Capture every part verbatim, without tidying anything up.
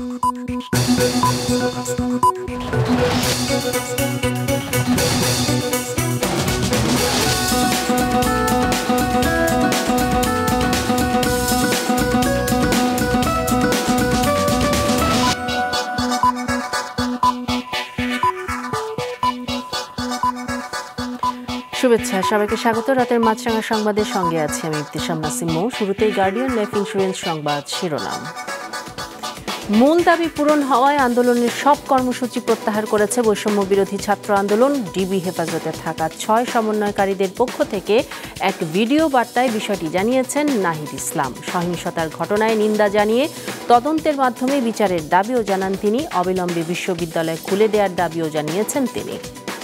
শুভেচ্ছা, সবাইকে স্বাগত। রাতের মাছরাঙা সংবাদের সঙ্গে আছি আমি ইবতিসাম নাসিম মৌ। শুরুতেই গার্ডিয়ান লাইফ ইন্স্যুরেন্স সংবাদ শিরোনাম। মূল দাবি পূরণ হওয়ায় আন্দোলনের সব কর্মসূচি প্রত্যাহার করেছে বৈষম্য বিরোধী ছাত্র আন্দোলন। ডিবি হেফাজতে থাকা ছয় সমন্বয়কারীদের পক্ষ থেকে এক ভিডিও বার্তায় বিষয়টি জানিয়েছেন নাহিদ ইসলাম। সহিংসতার ঘটনায় নিন্দা জানিয়ে তদন্তের মাধ্যমে বিচারের দাবিও জানান তিনি। অবিলম্বে বিশ্ববিদ্যালয় খুলে দেওয়ার দাবিও জানিয়েছেন তিনি।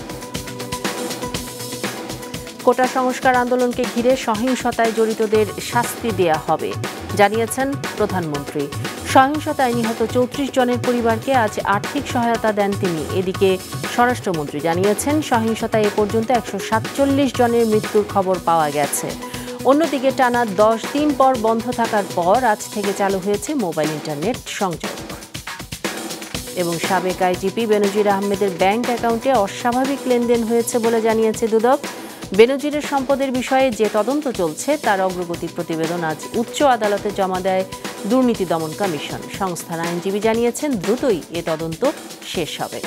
কোটা সংস্কার আন্দোলনকে ঘিরে সহিংসতায় জড়িতদের শাস্তি দেয়া হবে জানিয়েছেন প্রধানমন্ত্রী। সহিংসতায় নিহত চৌত্রিশ জনের পরিবারকে আজ আর্থিক সহায়তা দেন তিনি। এদিকে স্বরাষ্ট্রমন্ত্রী জানিয়েছেন সহিংসতায় এ পর্যন্ত একশো সাতচল্লিশ জনের মৃত্যুর খবর পাওয়া গেছে। অন্যদিকে টানা দশ দিন পর বন্ধ থাকার পর আজ থেকে চালু হয়েছে মোবাইল ইন্টারনেট সংযোগ। এবং সাবেক আইজিপি বেনজির আহমেদের ব্যাংক অ্যাকাউন্টে অস্বাভাবিক লেনদেন হয়েছে বলে জানিয়েছে দুদক। বেনজিরের সম্পদের বিষয়ে যে তদন্ত চলছে তার অগ্রগতি প্রতিবেদন আজ উচ্চ আদালতে জমা দেয় দুর্নীতি দমন কমিশন। সংস্থার আইনজীবী জানিয়েছেন দ্রুতই এ তদন্ত শেষ হবে।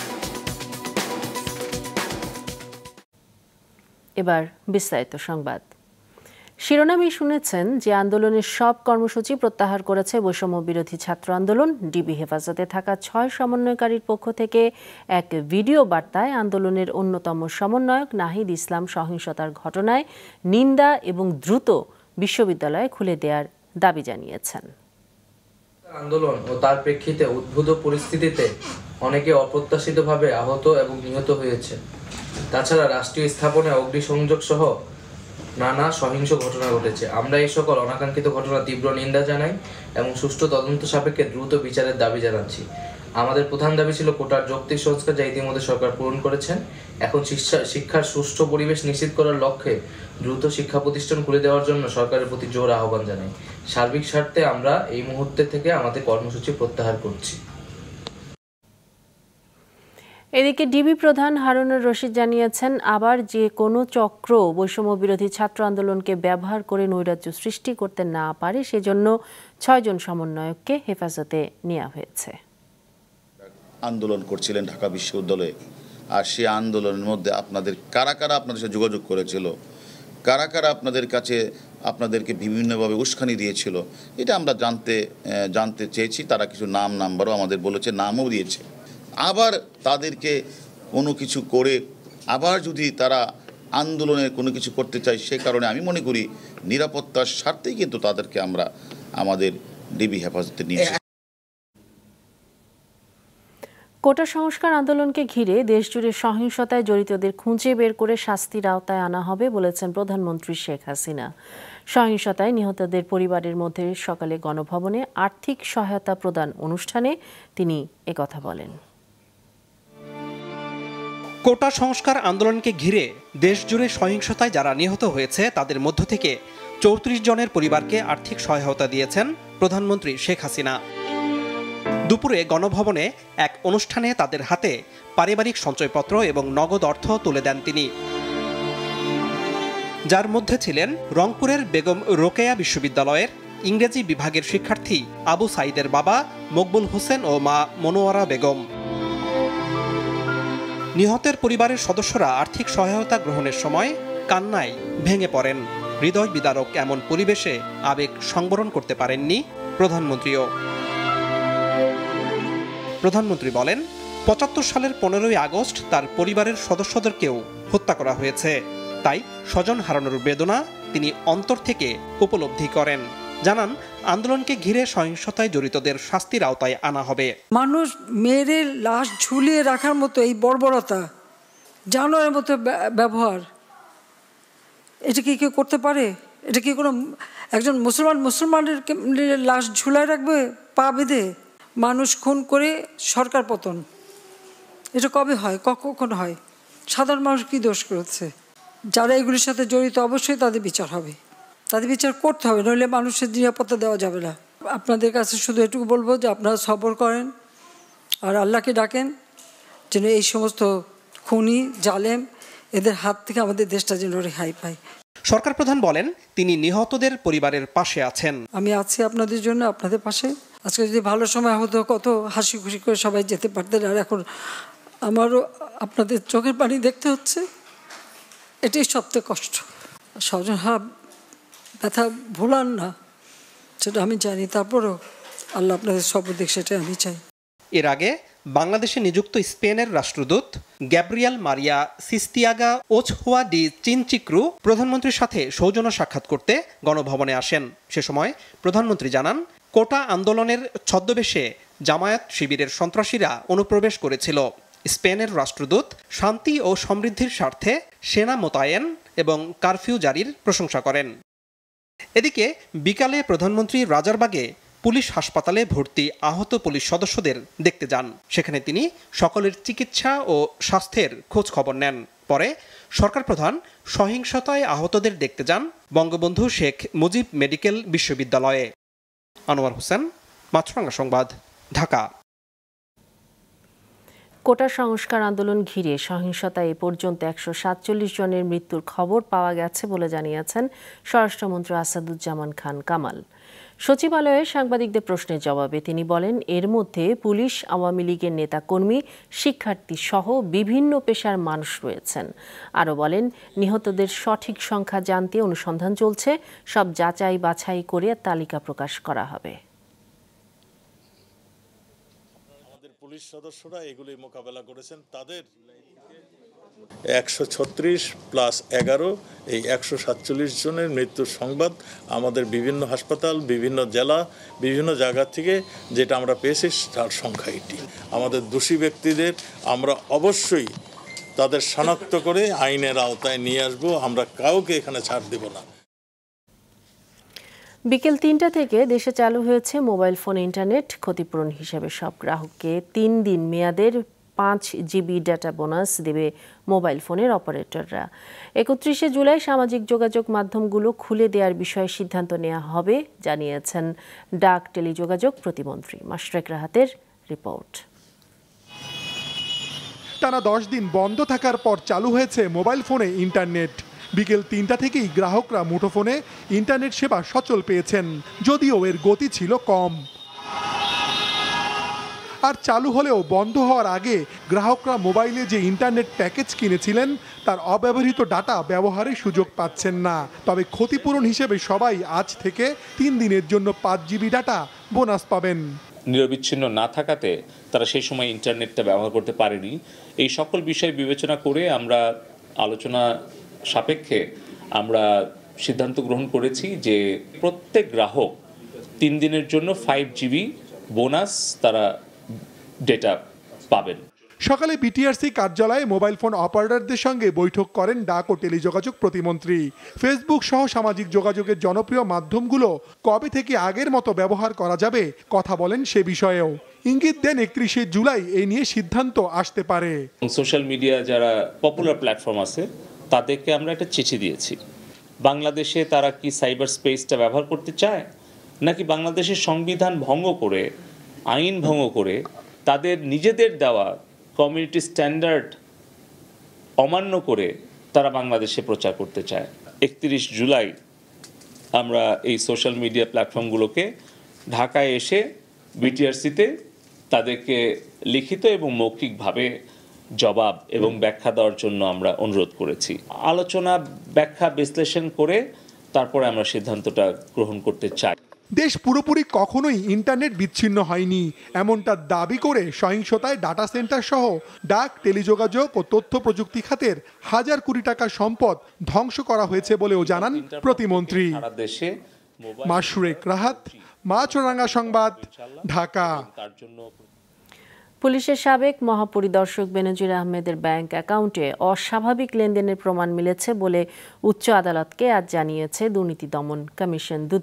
এবার বিস্তারিত সংবাদ। শিরোনামেই শুনেছেন যে আন্দোলনের সব কর্মসূচি প্রত্যাহার করেছে বৈষম্য বিরোধী ছাত্র আন্দোলন। ডিবি হেফাজতে থাকা ছয় সমন্বয়কারীর পক্ষ থেকে এক ভিডিও বার্তায় আন্দোলনের অন্যতম সমন্বয়ক নাহিদ ইসলাম সহিংসতার ঘটনায় নিন্দা এবং দ্রুত বিশ্ববিদ্যালয় খুলে দেওয়ার দাবি জানিয়েছেন। আন্দোলন ও তার প্রেক্ষিতে উদ্ভূত পরিস্থিতিতে অনেকে অপ্রত্যাশিতভাবে আহত এবং নিহত হয়েছে। তাছাড়া রাষ্ট্রীয় স্থাপনে অগ্নিসংযোগ সহ নানা সহিংস ঘটনা ঘটেছে। আমরা এই সকল অনাকাঙ্ক্ষিত ঘটনা তীব্র নিন্দা জানাই এবং সুষ্ঠু তদন্ত সাপেক্ষে দ্রুত বিচারের দাবি জানাচ্ছি। আমাদের প্রধান দাবি ছিল কোটার যৌক্তিক সংস্কার, যা ইতিমধ্যে সরকার পূরণ করেছেন। এখন শিক্ষার সুষ্ঠু পরিবেশ নিশ্চিত করার লক্ষ্যে দ্রুত শিক্ষা প্রতিষ্ঠান খুলে দেওয়ার জন্য সরকারের প্রতি জোর আহ্বান জানাই। সার্বিক স্বার্থে আমরা এই মুহূর্তে থেকে আমাদের কর্মসূচি প্রত্যাহার করছি। এদিকে ডিবি প্রধান হারুনুর রশিদ জানিয়েছেন আবার যে কোনো চক্র বৈষম্য বিরোধী ছাত্র আন্দোলনকে ব্যবহার করে নৈরাজ্য সৃষ্টি করতে না পারে সেজন্য ছয়জন সমন্বয়ককে হেফাজতে নেওয়া হয়েছে। আন্দোলন করছিলেন ঢাকা বিশ্ববিদ্যালয়ে, আর সেই আন্দোলনের মধ্যে আপনাদের কারা কারা আপনাদের সাথে যোগাযোগ করেছিল, কারা কারা আপনাদের কাছে আপনাদেরকে বিভিন্নভাবে উস্কানি দিয়েছিল, এটা আমরা জানতে জানতে চেয়েছি। তারা কিছু নাম নাম্বারও আমাদের বলেছে, নামও দিয়েছে। আবার তাদেরকে কোনো কিছু করে আবার যদি তারা আন্দোলনে কোনো কিছু করতে চায়, সে কারণে আমি মনে করি নিরাপত্তার স্বার্থেই কিন্তু তাদেরকে আমরা আমাদের ডিবি হেফাজতে নিয়েছি। কোটা সংস্কার আন্দোলনকে ঘিরে দেশজুড়ে সহিংসতায় জড়িতদের খুঁজে বের করে শাস্তির আওতায় আনা হবে বলেছেন প্রধানমন্ত্রী শেখ হাসিনা। সহিংসতায় নিহতদের পরিবারের মধ্যে সকালে গণভবনে আর্থিক সহায়তা প্রদান অনুষ্ঠানে তিনি একথা বলেন। কোটা সংস্কার আন্দোলনকে ঘিরে দেশজুড়ে সহিংসতায় যারা নিহত হয়েছে তাদের মধ্য থেকে চৌত্রিশ জনের পরিবারকে আর্থিক সহায়তা দিয়েছেন প্রধানমন্ত্রী শেখ হাসিনা। দুপুরে গণভবনে এক অনুষ্ঠানে তাদের হাতে পারিবারিক সঞ্চয়পত্র এবং নগদ অর্থ তুলে দেন তিনি, যার মধ্যে ছিলেন রংপুরের বেগম রোকেয়া বিশ্ববিদ্যালয়ের ইংরেজি বিভাগের শিক্ষার্থী আবু সাইদের বাবা মকবুল হোসেন ও মা মনোয়ারা বেগম। নিহতের পরিবারের সদস্যরা আর্থিক সহায়তা গ্রহণের সময় কান্নায় ভেঙে পড়েন। হৃদয় বিদারক এমন পরিবেশে আবেগ সংবরণ করতে পারেননি প্রধানমন্ত্রীও। প্রধানমন্ত্রী বলেন, পঁচাত্তর সালের পনেরোই আগস্ট তার পরিবারের সদস্যদেরকেও হত্যা করা হয়েছে, তাই স্বজন হারানোর বেদনা তিনি অন্তর থেকে উপলব্ধি করেন। জানান, আন্দোলনকে ঘিরে সহিংসতায় জড়িতদের শাস্তির আওতায় আনা হবে। মানুষ মেরে লাশ ঝুলিয়ে রাখার মতো এই বর্বরতা, জানোয়ারের মতো ব্যবহার, এটা কি কেউ করতে পারে? এটা কি কোনো একজন মুসলমান মুসলমানের লাশ ঝুলায় রাখবে পা বেঁধে? মানুষ খুন করে সরকার পতন, এটা কবে হয়, কখন হয়? সাধারণ মানুষ কি দোষ করেছে? যারা এগুলির সাথে জড়িত অবশ্যই তাদের বিচার হবে, তাদের বিচার করতে হবে, নইলে মানুষের নিরাপত্তা দেওয়া যাবে না। আপনাদের কাছে শুধু এটুকু বলবো যে আপনারা সবর করেন, আর আল্লাহকে ডাকেন যেন এই সমস্ত খুনি জালেম এদের হাত থেকে আমাদের দেশটা যেন রেহাই পায়। সরকার প্রধান বলেন তিনি নিহতদের পরিবারের পাশে আছেন। আমি আছি আপনাদের জন্য, আপনাদের পাশে। আজকে যদি ভালো সময় হতো কত হাসি খুশি করে সবাই যেতে পারতেন, আর এখন আমারও আপনাদের চোখের পানি দেখতে হচ্ছে। এটাই সবচেয়ে কষ্ট। স্বজন হারা ব্যথা ভোলান না, সেটা আমি জানি, তারপরও আল্লাহ আপনাদের সর্বদিক সেটাই আমি চাই। এর আগে বাংলাদেশে নিযুক্ত স্পেনের রাষ্ট্রদূত Gabriel Maria Sistiaga Ochoa de Chinchetru প্রধানমন্ত্রীর সাথে সৌজন্য সাক্ষাৎ করতে গণভবনে আসেন। সে সময় প্রধানমন্ত্রী জানান, কোটা আন্দোলনের ছদ্মবেশে জামায়াত শিবিরের সন্ত্রাসীরা অনুপ্রবেশ করেছিল। স্পেনের রাষ্ট্রদূত শান্তি ও সমৃদ্ধির স্বার্থে সেনা মোতায়েন এবং কারফিউ জারির প্রশংসা করেন। এদিকে বিকালে প্রধানমন্ত্রী রাজারবাগে পুলিশ হাসপাতালে ভর্তি আহত পুলিশ সদস্যদের দেখতে যান। সেখানে তিনি সকলের চিকিৎসা ও স্বাস্থ্যের খোঁজ খবর নেন। পরে সরকার প্রধান সহিংসতায় আহতদের দেখতে যান বঙ্গবন্ধু শেখ মুজিব মেডিকেল বিশ্ববিদ্যালয়ে। আনোয়ার হোসেন, মাছরাঙ্গা সংবাদ, ঢাকা। কোটা সংস্কার আন্দোলন ঘিরে সহিংসতায় এ পর্যন্ত একশো সাতচল্লিশ জনের মৃত্যুর খবর পাওয়া গেছে বলে জানিয়েছেন স্বরাষ্ট্রমন্ত্রী আসাদুজ্জামান খান কামাল। সচিবালয়ে সাংবাদিকদের প্রশ্নের জবাবে তিনি বলেন, এর মধ্যে পুলিশ, আওয়ামী লীগের নেতাকর্মী, শিক্ষার্থী সহ বিভিন্ন পেশার মানুষ রয়েছেন। আরও বলেন, নিহতদের সঠিক সংখ্যা জানতে অনুসন্ধান চলছে, সব যাচাই বাছাই করে তালিকা প্রকাশ করা হবে। আমাদের পুলিশ সদস্যরা এগুলি মোকাবেলা করেছেন, তাদের একশো ছত্রিশ প্লাস এগারো এই একশো সাতচল্লিশ জনের মৃত্যুর সংবাদ আমাদের বিভিন্ন হাসপাতাল, বিভিন্ন জেলা, বিভিন্ন জায়গা থেকে যেটা আমরা পেয়েছি তার সংখ্যা এটি। আমাদের দোষী ব্যক্তিদের আমরা অবশ্যই তাদের শনাক্ত করে আইনের আওতায় নিয়ে আসবো, আমরা কাউকে এখানে ছাড় দেব না। বিকেল তিনটা থেকে দেশে চালু হয়েছে মোবাইল ফোন ইন্টারনেট। ক্ষতিপূরণ হিসেবে সব গ্রাহককে তিন দিন মেয়াদের পাঁচ জিবি ডাটা বোনাস দেবে মোবাইল ফোনের অপারেটররা। একত্রিশে জুলাই সামাজিক যোগাযোগ মাধ্যমগুলো খুলে দেওয়ার বিষয়ে সিদ্ধান্ত নেওয়া হবে জানিয়েছেন ডাক টেলিযোগাযোগ প্রতিমন্ত্রী। মাশরাক রাহাতের রিপোর্ট। টানা দশ দিন বন্ধ থাকার পর চালু হয়েছে মোবাইল ফোনে ইন্টারনেট। বিকেল তিনটা থেকেই গ্রাহকরা মুঠোফোনে ইন্টারনেট সেবা সচল পেয়েছেন, যদিও এর গতি ছিল কম। আর চালু হলেও বন্ধ হওয়ার আগে গ্রাহকরা মোবাইলে যে ইন্টারনেট প্যাকেজ কিনেছিলেন তার অব্যবহৃত ডাটা ব্যবহারের সুযোগ পাচ্ছেন না। তবে ক্ষতিপূরণ হিসেবে সবাই আজ থেকে তিন দিনের জন্য পাঁচ জিবি ডাটা বোনাস পাবেন। নিরবিচ্ছিন্ন না থাকাতে তারা সেই সময় ইন্টারনেটটা ব্যবহার করতে পারেনি। এই সকল বিষয় বিবেচনা করে আমরা আলোচনা সাপেক্ষে আমরা সিদ্ধান্ত গ্রহণ করেছি যে প্রত্যেক গ্রাহক তিন দিনের জন্য ফাইভ জিবি বোনাস তারা ডেটা পাবেন। সকালে বিটিআরসি কার্যালয়ে মোবাইল ফোন অপারেটরদের সঙ্গে বৈঠক করেন ডাক ও টেলিযোগাযোগ প্রতিমন্ত্রী। ফেসবুক সহ সামাজিক যোগাযোগের জনপ্রিয় মাধ্যমগুলো কবে থেকে আগের মতো ব্যবহার করা যাবে কথা বলেন সে বিষয়েও। ইঙ্গিত দেন একত্রিশে জুলাই এই নিয়ে সিদ্ধান্ত আসতে পারে। সোশ্যাল মিডিয়া যারা পপুলার প্ল্যাটফর্ম আছে তাদেরকে আমরা একটা চিঠি দিয়েছি। বাংলাদেশে তারা কি সাইবার স্পেসটা ব্যবহার করতে চায়, নাকি বাংলাদেশের সংবিধান ভঙ্গ করে, আইন ভঙ্গ করে তাদের নিজেদের দেওয়া কমিউনিটি স্ট্যান্ডার্ড অমান্য করে তারা বাংলাদেশে প্রচার করতে চায়। একত্রিশ জুলাই আমরা এই সোশ্যাল মিডিয়া প্ল্যাটফর্মগুলোকে ঢাকায় এসে বিটিআরসিতে তাদেরকে লিখিত এবং মৌখিকভাবে জবাব এবং ব্যাখ্যা দেওয়ার জন্য আমরা অনুরোধ করেছি। আলোচনা, ব্যাখ্যা, বিশ্লেষণ করে তারপরে আমরা সিদ্ধান্তটা গ্রহণ করতে চাই। দেশ পুরোপুরি কখনোই ইন্টারনেট বিচ্ছিন্ন হয়নি এমনটা দাবি করে সহিংসতায় ডাটা সেন্টার সহ ডাক, টেলিযোগাযোগ ও তথ্য প্রযুক্তি খাতের হাজার কোটি টাকার সম্পদ ধ্বংস করা হয়েছে বলেও জানান প্রতিমন্ত্রী। মাশরাক রাহাত, মাছরাঙ্গা সংবাদ, ঢাকা। পুলিশের সাবেক মহাপরিদর্শক বেনজির আহমেদের ব্যাংক অ্যাকাউন্টে অস্বাভাবিক লেনদেনের প্রমাণ মিলেছে বলে উচ্চ আদালতকে আজ জানিয়েছে দুর্নীতি দমন কমিশন দুদক।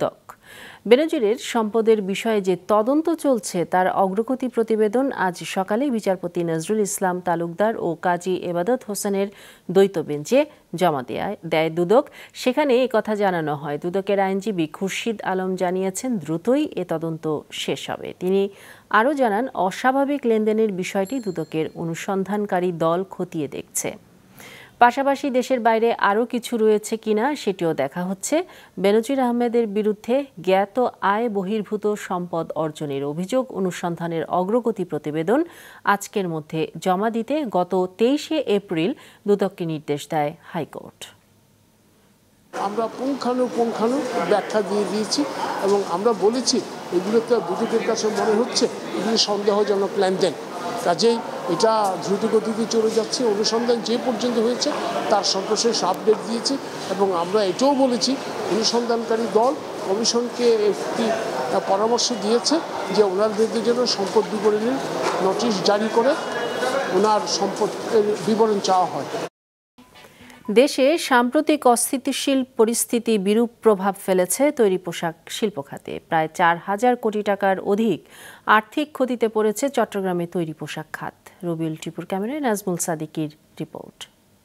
বেনজিরের সম্পদের বিষয়ে যে তদন্ত চলছে তার অগ্রগতি প্রতিবেদন আজ সকালে বিচারপতি নজরুল ইসলাম তালুকদার ও কাজী এবাদত হোসেনের দ্বৈত বেঞ্চে জমা দেয় দুদক। সেখানে একথা জানানো হয়। দুদকের আইনজীবী খুরশিদ আলম জানিয়েছেন দ্রুতই এ তদন্ত শেষ হবে। তিনি আরও জানান, অস্বাভাবিক লেনদেনের বিষয়টি দুদকের অনুসন্ধানকারী দল খতিয়ে দেখছে। পাশাপাশি দেশের বাইরে আরও কিছু রয়েছে কিনা সেটিও দেখা হচ্ছে। বেনজির আহমেদের বিরুদ্ধে জ্ঞাত আয় বহির্ভূত সম্পদ অর্জনের অভিযোগ অনুসন্ধানের অগ্রগতি প্রতিবেদন আজকের মধ্যে জমা দিতে গত তেইশে এপ্রিল দুদককে নির্দেশ দেয় হাইকোর্ট। আমরা পুঙ্খানুপুঙ্খানু ব্যাখ্যা দিয়ে দিয়েছি এবং আমরা বলেছি এগুলোতে দুদকের কাছে মনে হচ্ছে এগুলি সন্দেহজনক লেনদেন, কাজেই এটা দ্রুতগতিতে চলে যাচ্ছে। অনুসন্ধান যে পর্যন্ত হয়েছে তার সর্বশেষ আপডেট দিয়েছি এবং আমরা এটাও বলেছি অনুসন্ধানকারী দল কমিশনকে একটি পরামর্শ দিয়েছে যে ওনার বিরুদ্ধে যেন সম্পদ বিবরণীর নোটিশ জারি করে ওনার সম্পদের বিবরণ চাওয়া হয়। দেশে সাম্প্রতিক অস্থিতিশীল পরিস্থিতি বিরূপ প্রভাব ফেলেছে তৈরি পোশাক শিল্প খাতে। প্রায় চার হাজার কোটি টাকার অধিক আর্থিক ক্ষতিতে পড়েছে চট্টগ্রামে তৈরি পোশাক খাত। রবিউল টিপুর ক্যামেরায় নাজমুল সাদিকির রিপোর্ট।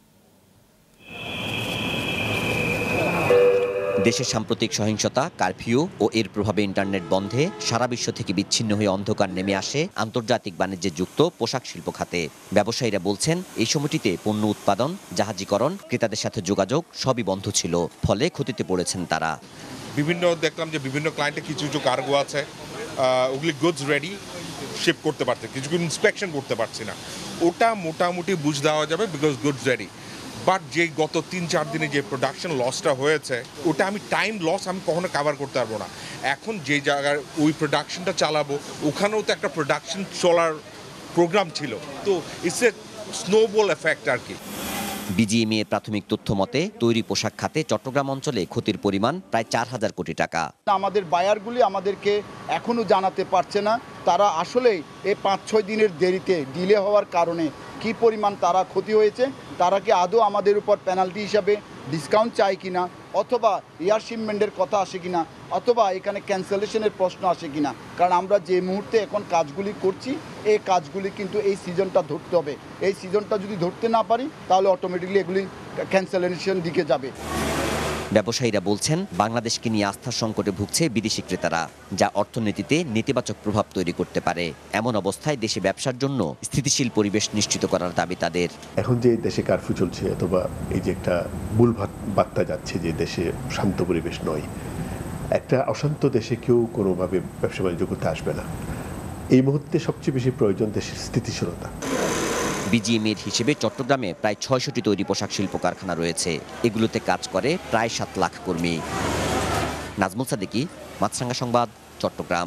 দেশের সাম্প্রতিক সহিংসতা, কারফিউ ও এর প্রভাবে ইন্টারনেট বন্ধে সারা বিশ্ব থেকে বিচ্ছিন্ন হয়ে অন্ধকার নেমে আসে আন্তর্জাতিক বাণিজ্যে যুক্ত পোশাক শিল্প খাতে। ব্যবসায়ীরা বলছেন, এই সময়টিতে পণ্য উৎপাদন, জাহাজীকরণ, ক্রেতাদের সাথে যোগাযোগ সবই বন্ধ ছিল, ফলে ক্ষতিতে পড়েছেন তারা। বিভিন্ন দেখলাম যে বিভিন্ন ক্লায়েন্টে কিছু কিছু কার্গো আছে, ওগুলি গুডস রেডি শিপ করতে পারছে, কিছু কিছু ইন্সপেকশন করতে পারছি না, ওটা মোটামুটি বুঝ দেওয়া যাবে বিকজ গুডস রেডি। বাট যে গত তিন চার দিনে যে প্রোডাকশন লসটা হয়েছে ওটা আমি টাইম লস আমি কখনো কভার করতে পারবো না। এখন যে জায়গায় ওই প্রোডাকশনটা চালাবো ওখানেও তো একটা প্রোডাকশন চলার প্রোগ্রাম ছিল, তো ইটস এ স্নোবল এফেক্ট আর কি। বিজিএমই এর প্রাথমিক তথ্য মতে তৈরি পোশাক খাতে চট্টগ্রাম অঞ্চলে ক্ষতির পরিমাণ প্রায় চার হাজার কোটি টাকা। আমাদের বায়ারগুলি আমাদেরকে এখনো জানাতে পারছে না তারা আসলে এই পাঁচ ছয় দিনের দেরিতে ডিলে হওয়ার কারণে কি পরিমাণ তারা ক্ষতি হয়েছে, তারা কি আদৌ আমাদের উপর পেনাল্টি হিসাবে ডিসকাউন্ট চায় কিনা, অথবা এয়ার শিপমেন্টের কথা আসে কিনা, অথবা এখানে ক্যান্সেলেশনের প্রশ্ন আসে কিনা। কারণ আমরা যে মুহূর্তে এখন কাজগুলি করছি এই কাজগুলি কিন্তু এই সিজনটা ধরতে হবে। এই সিজনটা যদি ধরতে না পারি তাহলে অটোমেটিকলি এগুলি ক্যান্সেলেশন দিকে যাবে। ব্যবসায়ীরা বলছেন, বাংলাদেশকে নিয়ে আস্থার সংকটে ভুগছে বিদেশি ক্রেতারা, যা অর্থনীতিতে নেতিবাচক প্রভাব তৈরি করতে পারে। এমন অবস্থায় দেশে ব্যবসার জন্য স্থিতিশীল পরিবেশ নিশ্চিত করার দাবি তাদের। এখন যে দেশে কারফিউ চলছে অথবা এই যে একটা মূল বার্তা যাচ্ছে যে দেশে শান্ত পরিবেশ নয়, একটা অশান্ত দেশে কেউ কোনোভাবে ব্যবসা বাণিজ্য করতে আসবে না। এই মুহূর্তে সবচেয়ে বেশি প্রয়োজন দেশের স্থিতিশীলতা। বিজিএমইর হিসেবে চট্টগ্রামে প্রায় ছয়শটি তৈরি পোশাক শিল্প কারখানা রয়েছে। এগুলোতে কাজ করে প্রায় সাত লাখ কর্মী। নাজমুল সাদিকি, মাছরাঙ্গা সংবাদ, চট্টগ্রাম।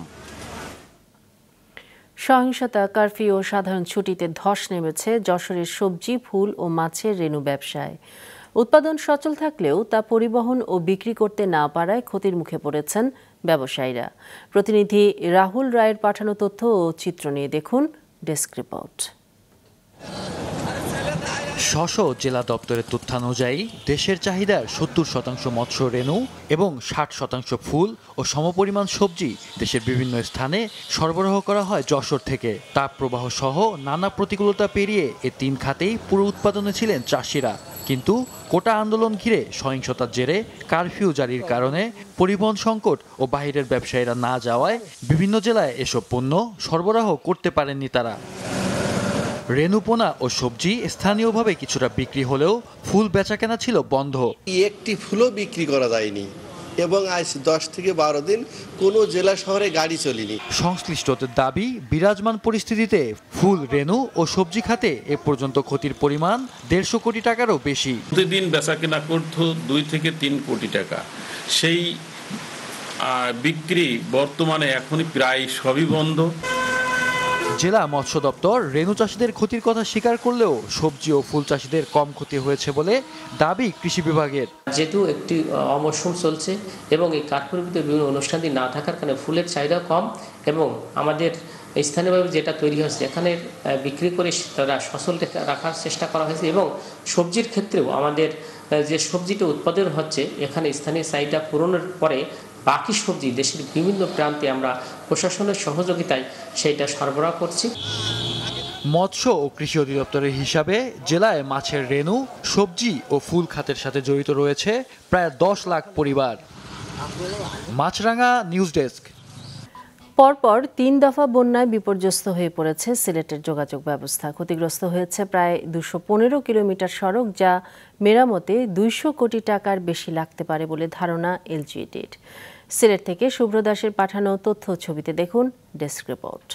সহিংসতা, কারফিউ ও সাধারণ ছুটিতে ধস নেমেছে যশোরের সবজি, ফুল ও মাছের রেণু ব্যবসায়। উৎপাদন সচল থাকলেও তা পরিবহন ও বিক্রি করতে না পারায় ক্ষতির মুখে পড়েছেন ব্যবসায়ীরা। প্রতিনিধি রাহুল রায়ের পাঠানো তথ্য ও চিত্র নিয়ে দেখুন ডেস্ক রিপোর্ট। স্ব জেলা দপ্তরের তথ্যানুযায়ী দেশের চাহিদার সত্তর শতাংশ মৎস্য রেণু এবং ষাট শতাংশ ফুল ও সমপরিমাণ সবজি দেশের বিভিন্ন স্থানে সরবরাহ করা হয় যশোর থেকে। তাপ প্রবাহ সহ নানা প্রতিকূলতা পেরিয়ে এ তিন খাতেই পুরো উৎপাদনে ছিলেন চাষিরা। কিন্তু কোটা আন্দোলন ঘিরে সহিংসতার জেরে কারফিউ জারির কারণে পরিবহন সংকট ও বাহিরের ব্যবসায়ীরা না যাওয়ায় বিভিন্ন জেলায় এসব পণ্য সরবরাহ করতে পারেননি তারা। রেণুপোনা ও সবজি স্থানীয়ভাবে কিছুটা বিক্রি হলেও ফুল বেচাকেনা ছিল বন্ধ। একটি ফুলও বিক্রি করা যায়নি এবং আজ দশ থেকে বারো দিন কোনো জেলা শহরে গাড়ি চলেনি। সংশ্লিষ্টদের দাবি, বিরাজমান পরিস্থিতিতে ফুল, রেণু ও সবজি খাতে এ পর্যন্ত ক্ষতির পরিমাণ দেড়শো কোটি টাকারও বেশি। প্রতিদিন বেচাকেনা করত দুই থেকে তিন কোটি টাকা, সেই বিক্রি বর্তমানে এখনই প্রায় সবই বন্ধ। জেলা মৎস্য দপ্তর রেণু চাষিদের ক্ষতির কথা স্বীকার করলেও সবজি ও ফুল চাষিদের কম ক্ষতি হয়েছে বলে দাবি কৃষি বিভাগের। যেহেতু একটি অমরশুম চলছে এবং এই কাঠপুরবিতে বিভিন্ন অনুষ্ঠানটি না থাকার কারণে ফুলের চাহিদা কম এবং আমাদের স্থানীয়ভাবে যেটা তৈরি হয়েছে এখানে বিক্রি করে তারা সচল রাখার চেষ্টা করা হয়েছে এবং সবজির ক্ষেত্রেও আমাদের যে সবজিটা উৎপাদন হচ্ছে এখানে স্থানীয় চাহিদা পূরণের পরে বাকি সবজি দেশের বিভিন্ন প্রান্তে আমরা প্রশাসনের সহযোগিতায় সেইটা সরবরাহ করছি। মৎস্য ও কৃষি অধিদপ্তরের হিসাবে জেলায় মাছের রেণু, সবজি ও ফুল খাতের সাথে জড়িত রয়েছে প্রায় দশ লাখ পরিবার। Maasranga news desk. পরপর তিন দফা বন্যায় বিপর্যস্ত হয়ে পড়েছে সিলেটের যোগাযোগ ব্যবস্থা। ক্ষতিগ্রস্ত হয়েছে প্রায় দুশো পনেরো কিলোমিটার সড়ক, যা মেরামতে দুইশো কোটি টাকার বেশি লাগতে পারে বলে ধারণা এলজিইডির। সিলেট থেকে শুভ্র দাসের পাঠানো তথ্য ছবিতে দেখুন ডেস্ক রিপোর্ট।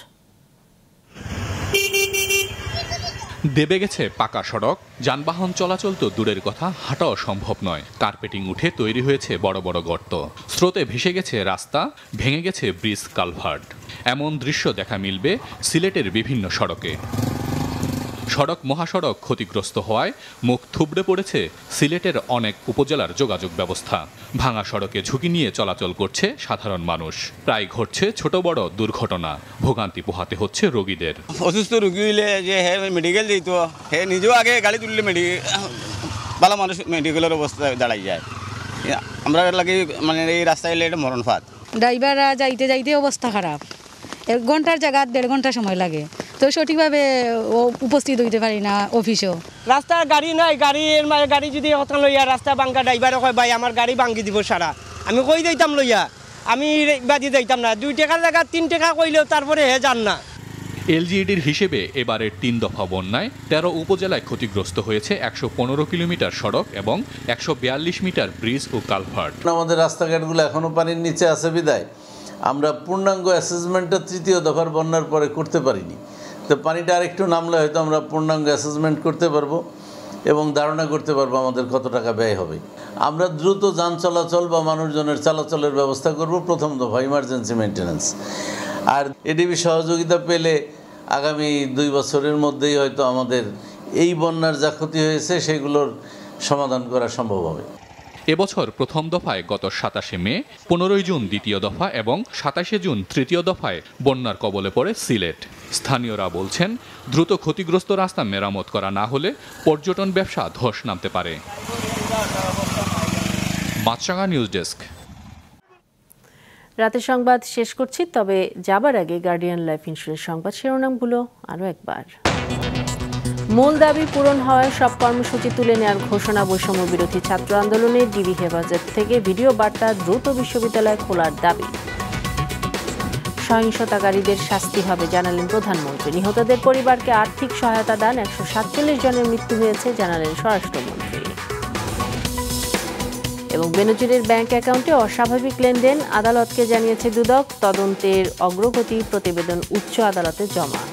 দেবে গেছে পাকা সড়ক, যানবাহন চলাচল তো দূরের কথা, হাঁটাও সম্ভব নয়। কার্পেটিং উঠে তৈরি হয়েছে বড় বড় গর্ত, স্রোতে ভেসে গেছে রাস্তা, ভেঙে গেছে ব্রিজ কালভার্ট। এমন দৃশ্য দেখা মিলবে সিলেটের বিভিন্ন সড়কে। সড়ক মহাসড়ক ক্ষতিগ্রস্ত হওয়ায় মুখ থুবড়ে পড়েছে সিলেটের অনেক উপজেলার যোগাযোগ ব্যবস্থা। ভাঙা সড়কে ঝুঁকি নিয়ে চলাচল করছে সাধারণ মানুষ। প্রায় ঘটছে ছোট বড় দুর্ঘটনা, ভোগান্তি পোহাতে হচ্ছে রোগীদের। অসুস্থ রোগী হইলে যে হে মেডিকেল যেত, হে নিজেও আগে গাড়ি তুললে মেডিকেল ভালো মানুষ মেডিকেলের অবস্থায় দাঁড়াই যায়। আমরা লাগে মানে এই রাস্তায় এলে এটা মরণ ফাঁদ। ড্রাইভাররা যাইতে যাইতে অবস্থা খারাপ, এক ঘন্টার জায়গা দেড় ঘন্টা সময় লাগে, তো সঠিকভাবে উপস্থিত হইতে পারি না অফিসেও। রাস্তার গাড়ি নাই, গাড়ির গাড়ি যদি হতান লইয়া রাস্তা বাঙ্গা ড্রাইভারে কয় ভাই আমার গাড়ি ভাঙ্গি দিব সারা, আমি কই দিতাম লইয়া, আমি বাজি দিতাম না। দুই টাকার জায়গা তিন টাকা কইলেও তারপরে হে যান না। এলজিইডির হিসেবে এবারের তিন দফা বন্যায় তেরো উপজেলায় ক্ষতিগ্রস্ত হয়েছে একশো পনেরো কিলোমিটার সড়ক এবং একশো বিয়াল্লিশ মিটার ব্রিজ ও কালভার্ট। আমাদের রাস্তাঘাটগুলো এখনো পানির নিচে আছে বিদায় আমরা পূর্ণাঙ্গ অ্যাসেসমেন্টটা তৃতীয় দফার বন্যার পরে করতে পারিনি। তো পানিটা আরেকটু নামলে হয়তো আমরা পূর্ণাঙ্গ অ্যাসেসমেন্ট করতে পারবো এবং ধারণা করতে পারবো আমাদের কত টাকা ব্যয় হবে। আমরা দ্রুত যান চলাচল বা মানুষজনের চলাচলের ব্যবস্থা করব প্রথম দফা ইমার্জেন্সি মেনটেন্যান্স। আর এডিবি সহযোগিতা পেলে আগামী দুই বছরের মধ্যেই হয়তো আমাদের এই বন্যার যা ক্ষতি হয়েছে সেগুলোর সমাধান করা সম্ভব হবে। এবছর প্রথম দফায় গত সাতাশে মে, পনেরোই জুন দ্বিতীয় দফা এবং সাতাশে জুন তৃতীয় দফায় বন্যার কবলে পড়ে সিলেট। স্থানীয়রা বলছেন, দ্রুত ক্ষতিগ্রস্ত রাস্তা মেরামত করা না হলে পর্যটন ব্যবসা ধস নামতে পারে। Maasranga news desk. রাতের সংবাদ শেষ করছি, তবে যাবার আগে গার্ডিয়ান লাইফ ইন্স্যুরেন্স সংবাদ শিরোনামগুলো আরও একবার। মূল দাবি পূরণ হওয়ায় সব কর্মসূচি তুলে নেওয়ার ঘোষণা বৈষম্য বিরোধী ছাত্র আন্দোলনে। ডিবি হেফাজত থেকে ভিডিও বার্তা, দ্রুত বিশ্ববিদ্যালয় খোলার দাবি। সহিংসতাকারীদের শাস্তি হবে জানালেন প্রধানমন্ত্রী। নিহতদের পরিবারকে আর্থিক সহায়তা দান, একশো সাতচল্লিশ জনের মৃত্যু হয়েছে জানালেন স্বরাষ্ট্রমন্ত্রী। এবং বেনজিরের ব্যাংক অ্যাকাউন্টে অস্বাভাবিক লেনদেন, আদালতকে জানিয়েছে দুদক। তদন্তের অগ্রগতি প্রতিবেদন উচ্চ আদালতে জমা।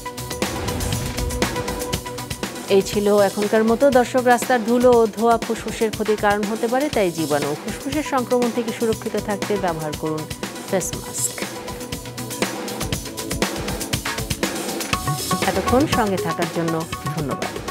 এই ছিল এখনকার মতো। দর্শক, রাস্তার ধুলো ও ধোঁয়া ফুসফুসের ক্ষতির কারণ হতে পারে, তাই জীবাণু ফুসফুসের সংক্রমণ থেকে সুরক্ষিত থাকতে ব্যবহার করুন ফেস মাস্ক। এতক্ষণ সঙ্গে থাকার জন্য ধন্যবাদ।